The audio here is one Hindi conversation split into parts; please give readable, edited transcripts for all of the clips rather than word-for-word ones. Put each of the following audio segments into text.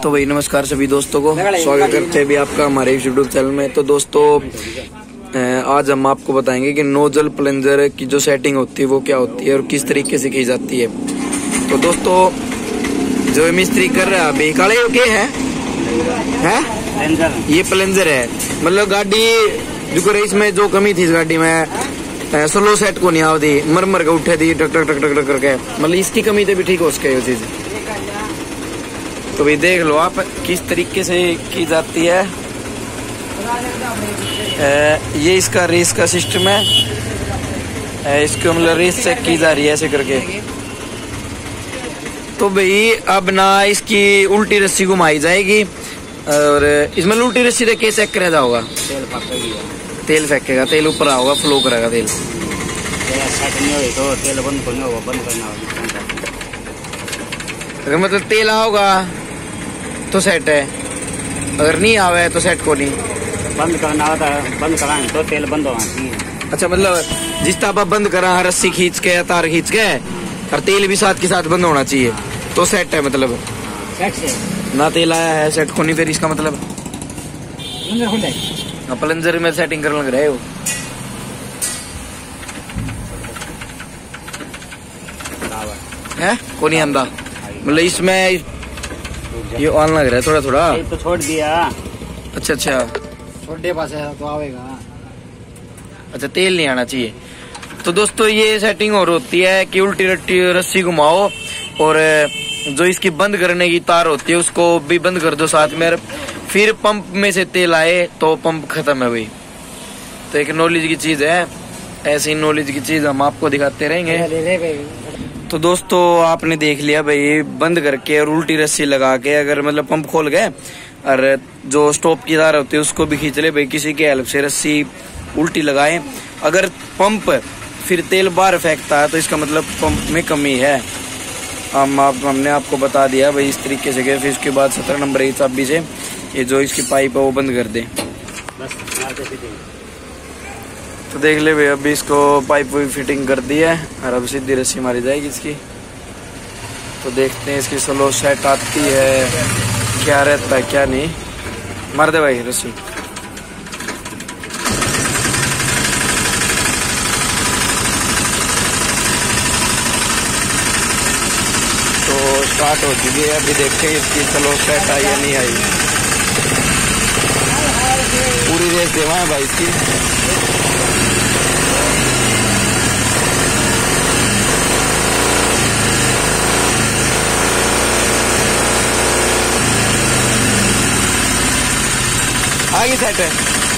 तो भाई नमस्कार सभी दोस्तों को, स्वागत करते हैं भी आपका हमारे यूट्यूब चैनल में। तो दोस्तों आज हम आपको बताएंगे कि नोजल प्लंजर की जो सेटिंग होती है वो क्या होती है और किस तरीके से की जाती है। तो दोस्तों जो मिस्त्री कर रहा है अभी काले के है ये प्लंजर है। मतलब गाड़ी जो इसमें जो कमी थी इस गाड़ी में स्लो सेट को नहीं आवती, मर के उठे थी टक टक टक टक टक करके, मतलब इसकी कमी तो भी ठीक हो सके वो चीज। तो भाई देख लो आप किस तरीके से की जाती है। ये इसका रेस का सिस्टम है, इसको मतलब रेस चेक की जा रही है ऐसे करके। तो भाई अब ना इसकी उल्टी रस्सी घुमाई जाएगी और इसमें उल्टी रस्सी देख के चेक करा जाओगा। तेल फेंकेगा, तेल ऊपर आओगा, फ्लो करेगा तेल। तो तेल बंद करना होगा, बंद करना होगा। अगर मतलब तेल आओगा तो सेट है, अगर नहीं आवे तो सेट को नहीं। बंद करना होता है, बंद कराएं तो तेल बंद होना चाहिए। अच्छा मतलब जिस तरह आप बंद करा रस्सी खींच के या तार खींच के और तेल भी साथ के साथ बंद होना चाहिए तो सेट है। मतलब सेट से ना तेल आया है सेट को नहीं, फिर इसका मतलब प्लंजर में सेटिंग करने लग रहे हो। है को नहीं आंदा, मतलब इसमें ये ऑन लग रहा है थोड़ा थोड़ा तो छोड़ दिया। अच्छा छोटे पास है तो आवेगा। अच्छा तेल नहीं आना चाहिए। तो दोस्तों ये सेटिंग और होती है कि उल्टी रट्टी रस्सी घुमाओ और जो इसकी बंद करने की तार होती है उसको भी बंद कर दो साथ में, फिर पंप में से तेल आए तो पंप खत्म है भाई। तो एक नॉलेज की चीज है, ऐसी नॉलेज की चीज हम आपको दिखाते रहेंगे। तो दोस्तों आपने देख लिया भाई, बंद करके और उल्टी रस्सी लगा के अगर मतलब पंप खोल गए और जो स्टॉप की तार होती है उसको भी खींच ले भाई, किसी के हेल्प से रस्सी उल्टी लगाए। अगर पंप फिर तेल बाहर फेंकता है तो इसका मतलब पंप में कमी है। हमने आपको बता दिया भाई इस तरीके से। फिर उसके बाद 17 नंबर की चाबी से ये जो इसकी पाइप है वो बंद कर दे। तो देख ले भाई अभी इसको पाइप भी फिटिंग कर दी है और अब सीधी रस्सी मारी जाएगी इसकी। तो देखते हैं इसकी स्लो सेट आती है, क्या रहता है क्या नहीं। मार दे भाई रस्सी। तो स्टार्ट हो चुकी है, अभी देखते हैं इसकी स्लो सेट आई या नहीं आई। पूरी रेस देवा है भाई इसकी। आगे सेट है।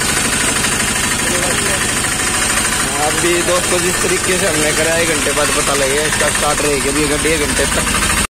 अभी दोस्तों जिस तरीके से हमने करा 1 घंटे बाद पता लगेगा इसका स्टार्ट रहेगी अभी 1 घंटे तक।